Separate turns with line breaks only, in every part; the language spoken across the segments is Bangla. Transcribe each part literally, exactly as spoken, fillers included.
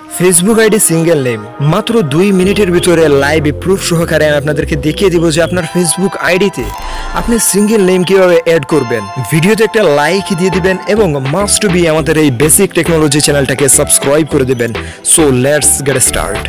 ফেসবুক আইডি সিঙ্গেল নেম মাত্র দুই মিনিটের ভিতরে লাইভ প্রুফ সহকারে আমি আপনাদেরকে দেখিয়ে দিব যে আপনার ফেসবুক আইডিতে আপনি সিঙ্গেল নেম কিভাবে অ্যাড করবেন। ভিডিওতে একটা লাইক দিয়ে দিবেন এবং মাস্ট বি আমাদের এই বেসিক টেকনোলজি চ্যানেলটাকে সাবস্ক্রাইব করে দিবেন। So let's get start.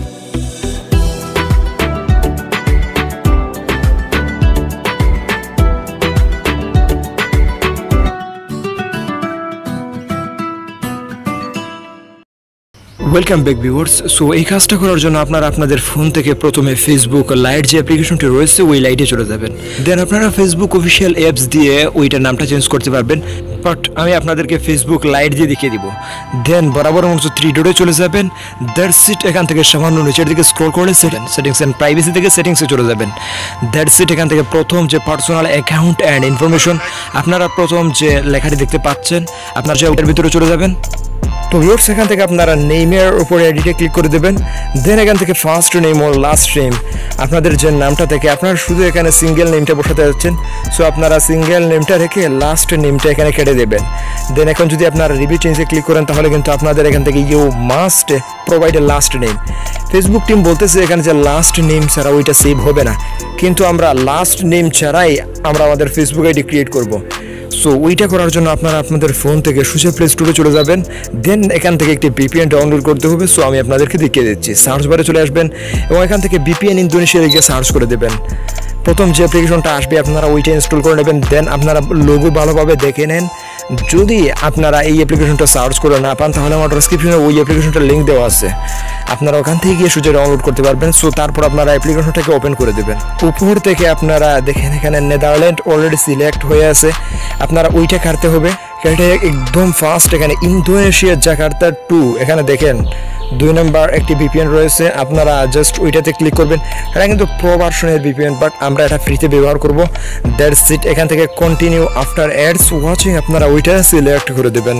Welcome back viewers. So এই কাজটা করার জন্য আপনারা আপনাদের ফোন থেকে প্রথমে ফেসবুক লাইট যে অ্যাপ্লিকেশনটি রয়েছে ওই লাইটে চলে যাবেন। দেন আপনারা ফেসবুক অফিসিয়াল অ্যাপস দিয়ে ওইটার নামটা চেঞ্জ করতে পারবেন, বাট আমি আপনাদেরকে ফেসবুক লাইট দিয়ে দেখিয়ে দিব। দেন বরাবর মতো থ্রি ডটে চলে যাবেন। That's it. এখান থেকে সামান্য নিচের দিকে স্ক্রল করে সেটিং সেটিংস অ্যান্ড প্রাইভেসি থেকে সেটিংসে চলে যাবেন। That's it. এখান থেকে প্রথম যে পার্সোনাল অ্যাকাউন্ট অ্যান্ড ইনফরমেশন আপনারা প্রথম যে লেখাটি দেখতে পাচ্ছেন আপনার যে ওটার ভিতরে চলে যাবেন। তো ভিউয়ার্স এখান থেকে আপনারা নেমের উপরে এডিটে ক্লিক করে দেবেন। দেন এখান থেকে ফার্স্ট নেম ও লাস্ট নেম আপনাদের যে নামটা থেকে আপনারা শুধু এখানে সিঙ্গেল নেমটা বসাতে যাচ্ছেন। সো আপনারা সিঙ্গেল নেমটা রেখে লাস্ট নেমটা এখানে কেটে দেবেন। দেন এখন যদি আপনারা রিভিউ চেঞ্জে ক্লিক করেন তাহলে কিন্তু আপনাদের এখান থেকে you must provide a last name. Facebook team বলতেছে এখানে যে লাস্ট নেম ছাড়া ওইটা সেভ হবে না, কিন্তু আমরা লাস্ট নেম ছাড়াই আমরা আমাদের ফেসবুক আইডি ক্রিয়েট করব। সো ওইটা করার জন্য আপনারা আপনাদের ফোন থেকে সোজা প্লে স্টোরে চলে যাবেন। দেন এখান থেকে একটি ভিপিএন ডাউনলোড করতে হবে। সো আমি আপনাদেরকে দেখিয়ে দিচ্ছি। সার্চ বারে চলে আসবেন এবং এখান থেকে ভিপিএন ইন্দোনেশিয়া গিয়ে সার্চ করে দেবেন। প্রথম যে অ্যাপ্লিকেশনটা আসবে আপনারা ওইটা ইনস্টল করে নেবেন। দেন আপনারা লোগো ভালোভাবে দেখে নেন। যদি আপনারা এই অ্যাপ্লিকেশনটা সার্চ করে না পান তাহলে আমার ডেসক্রিপশনে ওই অ্যাপ্লিকেশনটার লিঙ্ক দেওয়া আছে, আপনারা ওখান থেকে গিয়ে সোজা ডাউনলোড করতে পারবেন। সো তারপর আপনারা অ্যাপ্লিকেশনটাকে ওপেন করে দেবেন। উপর থেকে আপনারা দেখেন এখানে নেদারল্যান্ড অলরেডি সিলেক্ট হয়ে আছে, আপনারা ওইটা কাটতে হবে। এটা একদম ফাস্ট। এখানে ইন্দোনেশিয়া জাকার্তা টু এখানে দেখেন দুই নম্বর একটি ভিপিএন রয়েছে, আপনারা জাস্ট ওইটাতে ক্লিক করবেন। এটা কিন্তু প্রো ভার্সনের ভিপিএন, বাট আমরা এটা ফ্রিতে ব্যবহার করব। That's it. এখান থেকে কন্টিনিউ আফটার অ্যাডস ওয়াচিং আপনারা ওইটা সিলেক্ট করে দেবেন।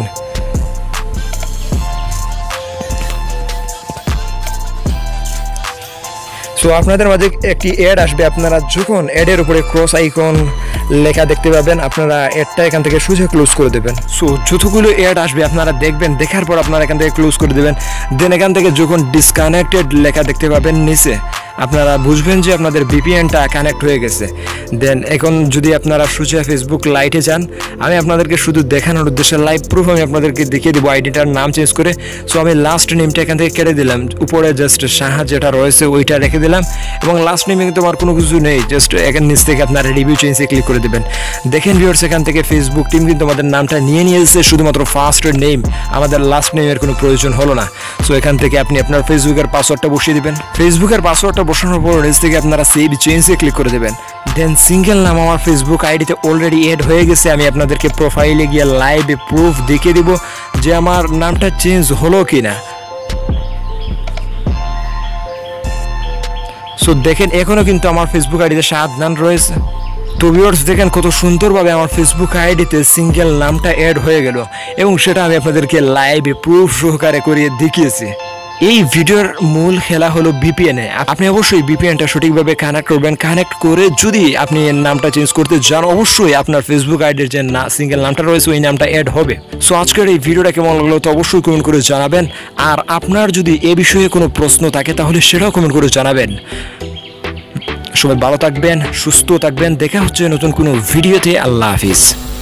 সো আপনাদের মাঝে একটি অ্যাড আসবে, আপনারা যখন অ্যাডের উপরে ক্রস আইকন লেখা দেখতে পাবেন আপনারা অ্যাডটা এখান থেকে সোজা ক্লোজ করে দেবেন। সো যতগুলো অ্যাড আসবে আপনারা দেখবেন, দেখার পর আপনারা এখান থেকে ক্লোজ করে দেবেন। দেন এখান থেকে যখন ডিসকানেক্টেড লেখা দেখতে পাবেন নিচে আপনারা বুঝবেন যে আপনাদের ভিপিএনটা কানেক্ট হয়ে গেছে। দেন এখন যদি আপনারা সোজা ফেসবুক লাইটে যান, আমি আপনাদেরকে শুধু দেখানোর উদ্দেশ্যে লাইভ প্রুফ আমি আপনাদেরকে দেখিয়ে দেবো আইডিটার নাম চেঞ্জ করে। সো আমি লাস্ট নেমটা এখান থেকে কেটে দিলাম, উপরে জাস্ট সাহা যেটা রয়েছে ওইটা রেখে দিলাম এবং লাস্ট নেমে কিন্তু আমার কোনো কিছু নেই। জাস্ট এখান নিচ থেকে আপনারা রিভিউ চেঞ্জে ক্লিক করে দেবেন। দেখেন ভিউয়ার্স এখান থেকে ফেসবুক টিম কিন্তু আমাদের নামটা নিয়ে নিয়েছে, শুধুমাত্র ফার্স্ট নেম, আমাদের লাস্ট নেমের কোনো প্রয়োজন হলো না। সো এখান থেকে আপনি আপনার ফেসবুকের পাসওয়ার্ডটা বসিয়ে দেবেন। ফেসবুকের পাসওয়ার্ডটা বসানোর পর নিচ থেকে আপনারা সেভ চেঞ্জে ক্লিক করে দেবেন। দেন সিঙ্গেল নাম আমার ফেসবুক আইডিতে অলরেডি এড হয়ে গেছে। আমি আপনাদেরকে প্রোফাইলে গিয়ে লাইভ প্রুফ দেখিয়ে দিব যে আমার নামটা চেঞ্জ হলো কিনা। সো দেখেন এখনো কিন্তু আমার ফেসবুক আইডিতে সাদনান রয়েছে। তো ভিউয়ার্স দেখেন কত সুন্দরভাবে আমার ফেসবুক আইডিতে সিঙ্গেল নামটা অ্যাড হয়ে গেল এবং সেটা আমি আপনাদেরকে লাইভ প্রুফ সহকারে করিয়ে দেখিয়েছি। এই ভিডিওর মূল খেলা হলো ভিপিএনে। আপনি অবশ্যই ভিপিএনটা সঠিকভাবে কানেক্ট করবেন। কানেক্ট করে যদি আপনি এর নামটা চেঞ্জ করতে যান অবশ্যই আপনার ফেসবুক আইডির যে না সিঙ্গেল নামটা রয়েছে ওই নামটা অ্যাড হবে। সো আজকের এই ভিডিওটা কেমন লাগলো তো অবশ্যই কমেন্ট করে জানাবেন। আর আপনার যদি এ বিষয়ে কোনো প্রশ্ন থাকে তাহলে সেটাও কমেন্ট করে জানাবেন। সবাই ভালো থাকবেন, সুস্থ থাকবেন। দেখা হচ্ছে নতুন কোনো ভিডিওতে। আল্লাহ হাফিজ।